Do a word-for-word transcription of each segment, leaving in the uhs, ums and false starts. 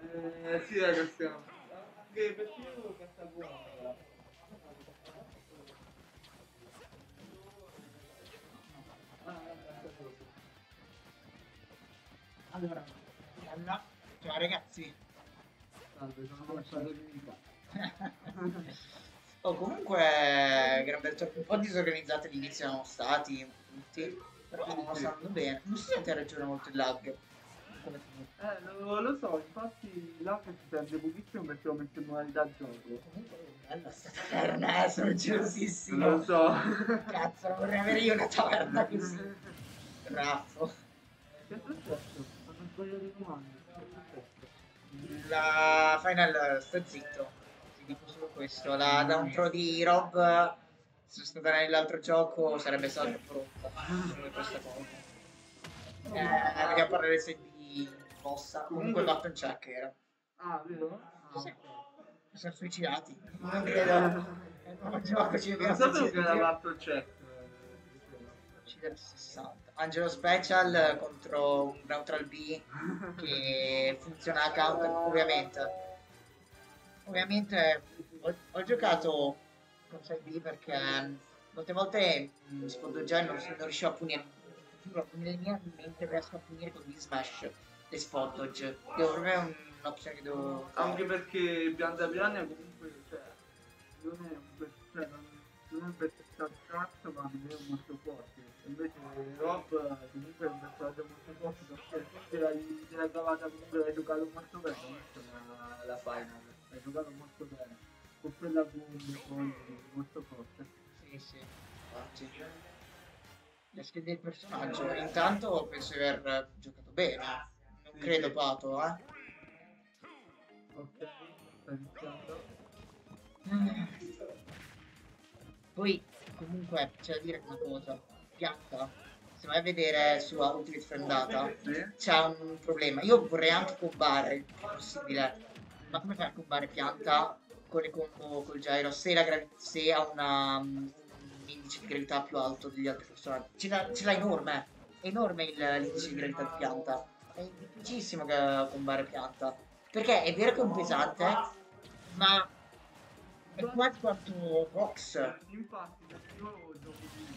Eh, sì, ragazzi, siamo. Anche perché io avevo questa buona. Ah, questa cosa. Allora, bella. Ciao ragazzi. Salve, sono lasciato di vita. Oh, comunque, gran bel gioco. Un po' disorganizzati all'inizio erano stati tutti, però Sì, sì. stanno andando bene. Non si sente ragione molto il lag. Come Eh, lo, lo so, infatti là che si sente pochissimo perché l'ho messo in modalità gioco. Comunque, bella sta taverna, eh, sono gelosissimo. Lo so. Cazzo, non vorrei avere io una taverna così. Raffo. Che è successo? Hanno sbagliato i comandi. Che è successo? La final, sto zitto, ti dico solo questo. La downtro di Rob, se fosse stata nell'altro gioco, sarebbe stata troppo rotta. Solo questa cosa. Eh, vogliamo parlare se di mossa. Comunque button check era. Ah, vero? Ah, Sì. ok. Si sono suicidati. Non credo. È un nuovo gioco, ci Non dobbiamo sapevo che era suicidare. l'altro check. Uccidere sessanta. Angelo Special contro un Neutral B che funziona a counter, ovviamente. Ovviamente ho, ho giocato con Side B perché molte volte mh, Spodoggiare non, non riuscivo a punire. Giuro, nelle mie mente riesco a punire con gli smash le spot dodge. Devo proprio un'opzione che devo fare. Anche perché Pianta Piania comunque, cioè, non è un per- cioè, non, non è un personaggio cazzo, ma non è molto forte. Invece Rob comunque è un personaggio molto forte perché te l'hai, te l'hai cavata comunque, l'hai giocato molto bene, questa è la, la final, l'hai giocato molto bene. Con quella boom poi molto forte. Sì, sì, infatti. Le schede del personaggio. Intanto penso di aver giocato bene. Non Sì, credo sì. Pato, eh. Ok, sta iniziando. Poi, comunque, c'è da dire una cosa. Pianta, se vai a vedere su Ultimate Friendata, Sì. c'è un problema. Io vorrei anche combare il più possibile. Ma come fai a combare pianta con le combo col gyro se, la gravi- se ha una, um, un indice di gravità più alto degli altri personaggi? Ce l'ha, ce l'ha enorme. È enorme il- l'indice di gravità di pianta. È difficilissimo che combare pianta. Perché è vero che è un pesante, ma è quasi quanto Vox. Infatti, perché io gioco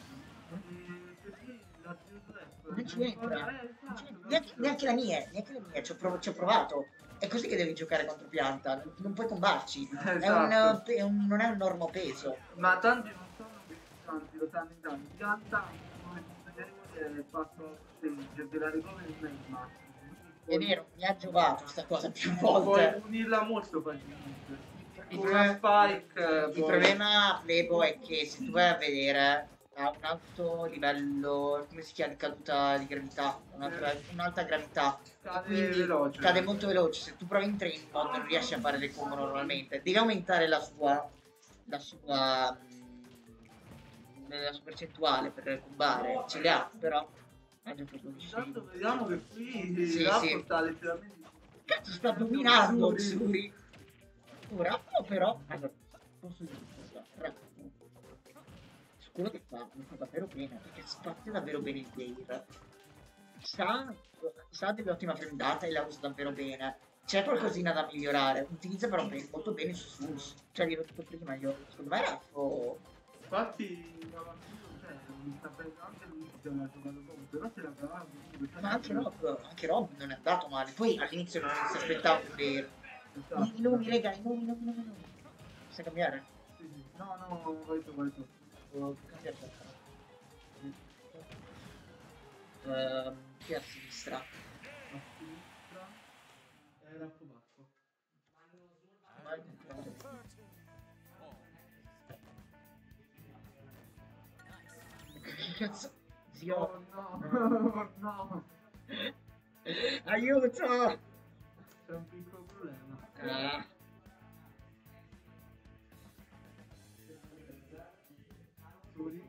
di e così la Trap Non ci entra. eh, Non ci esatto, entra. Neanche, neanche la mia, neanche la mia, ci ho, prov- ci ho provato. È così che devi giocare contro pianta, non, non puoi combarci. È un, esatto. eh, è un- non è un normo peso. Ma tanti non sono tanti, lo sanno in tanti. Pianta, come vedremo, è fatto stage della recovery non è il massimo. È vero, mi ha giovato sta cosa più Puoi volte. punirla molto facilmente. Il Con una problema, spike eh, il poi... problema, Flebo, è che se tu vai a vedere ha un alto livello, come si chiama, di caduta di gravità, un'altra- un'alta gravità. E Cade quindi veloce. cade molto veloce. Se tu provi in train mod non riesci a fare le combo normalmente. Devi aumentare la sua, la sua, mm, la sua percentuale per combare. Ce li ha, però ha già fatto di Intanto scemo. vediamo che qui Sì, Rappo sì. sta letteralmente... Cazzo, sta dominando Xuri. Ora, oh, però, allora, posso dire cosa? Rappo, su quello che fa, lo fa davvero bene, perché spazia davvero bene il Dare. Sa, sa dell'ottima frendata e la usa davvero bene. C'è qualcosina da migliorare, utilizza però ben- molto bene i suoi sus. Cioè, l'ho detto prima io, secondo me Raffo... Infatti, Cavallino, cioè, mi sta prendendo anche lui, che l'ha giocato poco, però se la cavava comunque. Ma anche Rob, anche Rob non è andato male. Poi all'inizio non si aspettava un Dare. Esatto. I, i nomi, raga, i nomi, i nomi, i nomi, i nomi. Sai cambiare? Sì, sì. No, no, vai tu, vai tu. Devo cambiare testa. Ehm, qui a sinistra. A sinistra è Rappo Bacco. Vai dentro. Che cazzo? Zio. Oh no, no. Aiuto! C'è un piccolo problema. Ah. Suri.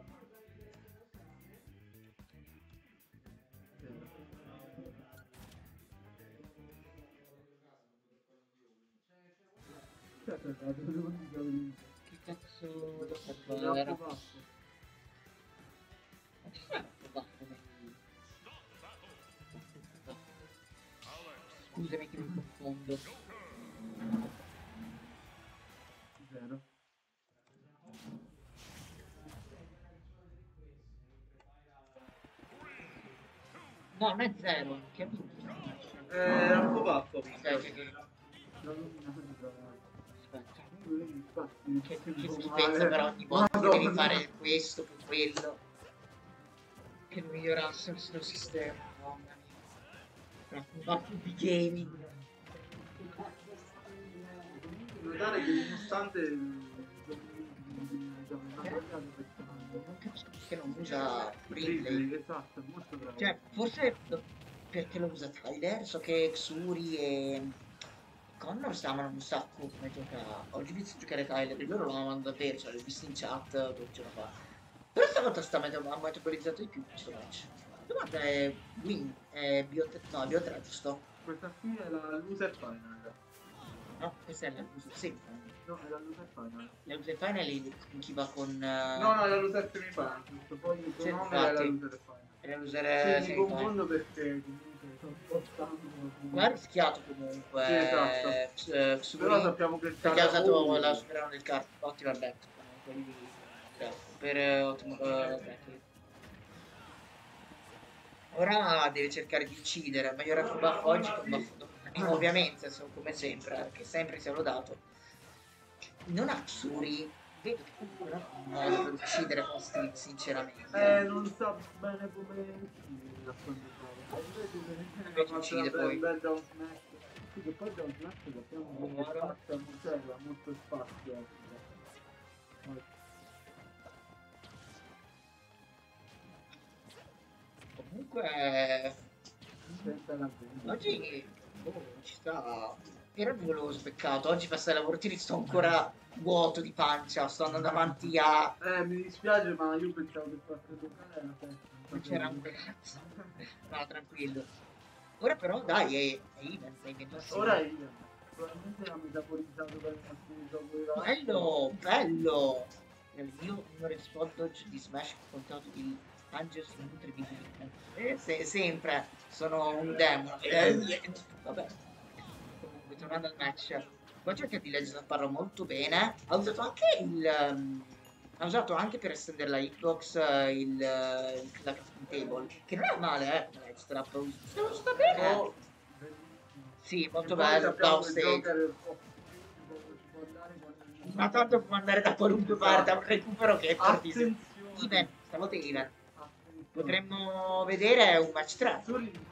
Che cazzo devo fare? Rappo Era... Bacco. Ma chi è Rappo Bacco nel- Scusami che mi confondo. zero. No, non è zero. Che Eh, Era un po' baffo. Aspetta, che, che, aspetta. Che, che schifezza però ogni volta che devi fare questo, poi quello. Che migliorasse il suo sistema. Mamma mia. Ma tutti i gaming. Notare che nonostante Non capisco perché non usa Ridley. Ridley, esatto, è molto bravo. Cioè, forse perché lo usa Tyler? So che Xuri e Connor stavano un sacco come giocare. Oggi ho visto giocare Tyler e loro lo amano davvero, cioè l'ho visto in chat due giorni fa. Però stavolta sta meta- ha metabolizzato di più questo match. La domanda è Win, è Bio no, è Bio tre, giusto? Questa qui è la loser final. No, questa è la loser sì. No, è la loser final. La loser final è con chi va con... Uh... No, no, è la loser semifinal, giusto? Poi il tuo Sì, nome è la infatti. loser final. È la loser Sì, mi semifinal. confondo perché comunque sono spostando. Ma ha rischiato comunque. Sì, esatto. eh, Xuri, Però sappiamo che perché ha usato Oh. la superano del card. Ottimo back. Quindi, cioè, per eh, ottimo eh, back. Ora deve cercare di uccidere. Migliora con buff oggi con buff domani. Ovviamente, so, come sempre, perché sempre si è lodato. Non ha Xuri. Vedo che comunque non ha un modo per uccidere con Steve, sinceramente. Eh, non sa bene come uccidere a quanto pare. Invece uccide poi. Un bel down smash. Sì, che poi down smash sappiamo che spazio, cioè ha molto spazio. Comunque Senza la vita. oggi oh, ci sta. Era nuvoloso, peccato. Oggi passa i lavoratori, sto ancora vuoto di pancia. Sto andando avanti a. Eh, mi dispiace, ma io pensavo che fosse giocare alla testa. Non c'era un cazzo. No, tranquillo. Ora però dai, è, è even, sei benissimo. Ora è io. Probabilmente l'ha metabolizzato per il massimo gioco. Bello, bello. Il mio numero di spot dodge di Smash contato di Angels in eh, se, sempre sono un demon. Eh, vabbè. Comunque, tornando al match, qua cerca di leggere la parla molto bene. Ha usato anche il. Um, ha usato anche per estendere la hitbox uh, il, uh, il la crafting table. Che non è male, eh. Come legge trap. Sta, sta bene. Oh, sì, molto bello. Down stage. Ma tanto può andare da qualunque parte a un recupero che è fortissimo. Even, stavolta even. Potremmo vedere un match tre.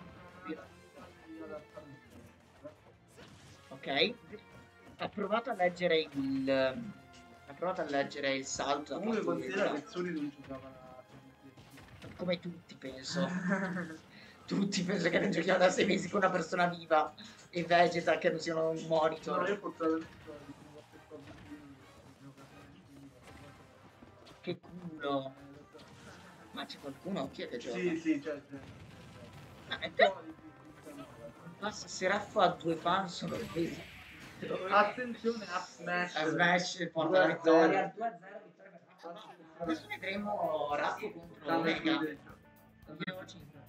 Ok. Ha provato a leggere il. Ha provato a leggere il salto. Comunque considera che Zuri non giocava come tutti penso. Tutti penso che non giochiamo da sei mesi con una persona viva e vegeta che non siano un monitor. No, io portavo che culo. Ma c'è qualcuno? Chi è che gioca? Sì, sì, c'è. Ah, è te? Ma se Seraffa ha due fan sono presi. Attenzione a Smash. A Smash porta la vittoria. due a zero vittoria per Raffo. Adesso vedremo Raffo contro Omega. Io cinque.